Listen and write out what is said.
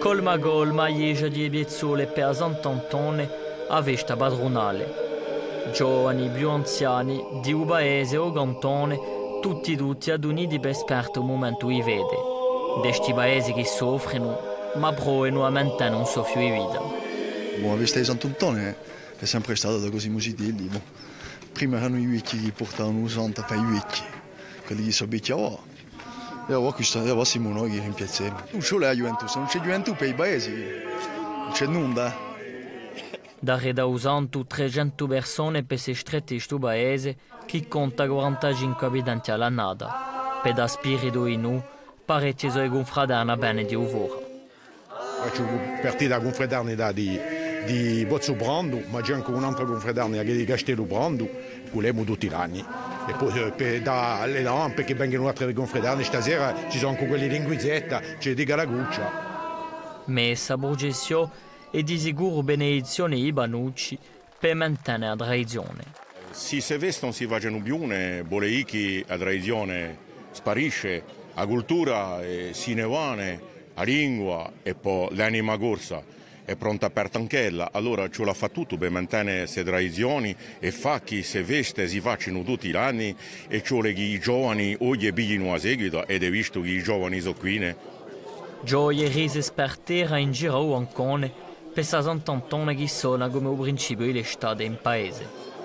Colma golma, ieja di Biezzole per Sant'Antone a vesta padronale. Giovani, più anziani, di un paese o cantone, tutti ad uniti per esperto un momento i vede. Desti paesi che soffrono, ma provano a mantenere un soffio di vita. La vesta di Sant'Antone è sempre stata così musitelli. Prima erano i vecchi che portavano usando per i vecchi, quelli che sono e ora siamo noi che rimpiazziamo. Non c'è la Juventus, non c'è Juventus per i paesi, non c'è nulla. Da reda usando 300 persone per se stretti questo paese che conta 45 abitanti all'annata. Per da spirito in noi, parecchi sono confraternati bene di uvora. C'è una partita confraternita di Bozzo Brando, ma c'è anche un'altra confraternita che è di Castello Brando, vogliamo tutti gli anni. E poi dalle lampe che vengono altre confraternite, stasera ci sono anche quelle linguizzetta, c'è di Galaguccia. Messa processione e di sicuro benedizione i banucci per mantenere la tradizione. Se se vestono si facciano più, vuole che la tradizione sparisce, la cultura si ne va, la lingua e poi l'anima corsa è pronta per tanchella, allora ce la fa tutto per mantenere queste tradizioni e fa che se veste si facciano tutti gli anni e ciò che i giovani oggi pigliano a seguito ed è visto che i giovani sono qui. Gioie e rese per terra in giro ancora per Sant'Antone che suona come un principio dell'estate in paese.